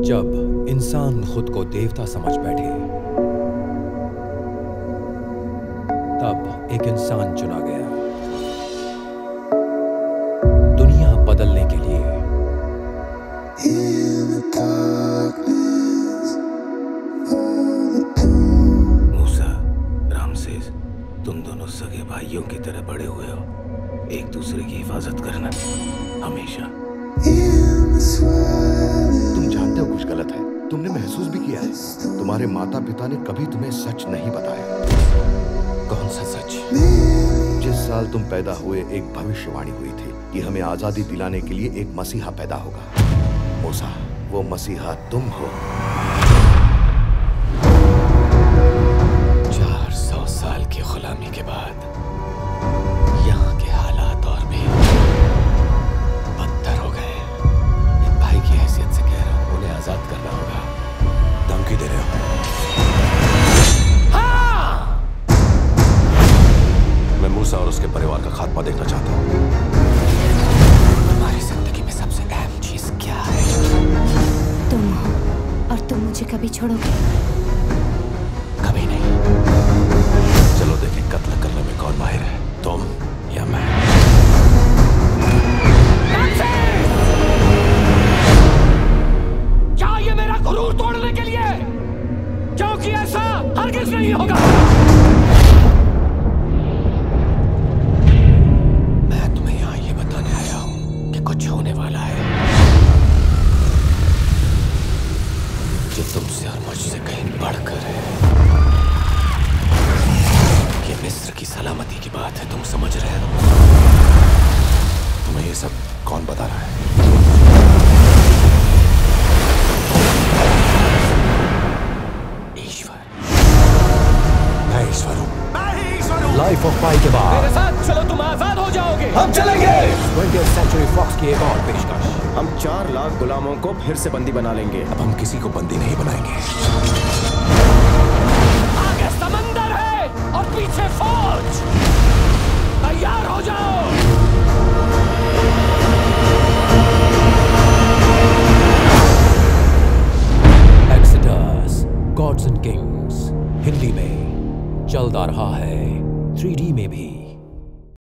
जब इंसान खुद को देवता समझ बैठे, तब एक इंसान चुना गया दुनिया बदलने के लिए। मूसा, रामसेस, तुम दोनों सगे भाइयों की तरह बड़े हुए हो। एक दूसरे की हिफाजत करना हमेशा। तुम जानते हो कुछ गलत है। तुमने महसूस भी किया है। तुम्हारे माता पिता ने कभी तुम्हें सच नहीं बताया। कौन सा सच? जिस साल तुम पैदा हुए एक भविष्यवाणी हुई थी कि हमें आजादी दिलाने के लिए एक मसीहा पैदा होगा। मूसा, वो मसीहा तुम हो। 400 साल की गुलामी के बाद यहाँ के हालात और भी बदतर हो गए। एक भाई की हैसियत से कह रहा हूँ, उन्हें आजाद करना होगा। धमकी दे रहे हो? हाँ! मैं मूसा और उसके परिवार का खात्मा देखना चाहता हूँ। तुम्हारी जिंदगी में सबसे अहम चीज क्या है? तुम हो, और तुम मुझे कभी छोड़ोगे? कभी नहीं। चलो देखें कत्ल करने में कौन माहिर है, तुम या मैं। क्या ये मेरा गुरूर तोड़ने के लिए? क्योंकि ऐसा हरगिज़ नहीं होगा। मैं तुम्हें यहाँ ये बताने आया हूँ कि कुछ होने वाला है जो तुमसे और मुझसे कहीं बढ़कर है। ये मिस्र की सलामती की बात है, तुम समझ रहे हो? तुम्हें ये सब कौन बता रहा है? ईश्वर। मैं ईश्वर हूँ। लाइफ ऑफ पाई के बाद मेरे साथ चलो, तुम आजाद हो जाओगे। हम चलेंगे। 20th सेंचुरी फॉक्स की एक और पेशकश। हम 4 लाख गुलामों को फिर से बंदी बना लेंगे। अब हम किसी को बंदी नहीं बनाएंगे। आगे समंदर है और पीछे फौज। तैयार हो जाओ। Exodus, gods and kings Hindi में चल आ रहा है 3D में भी।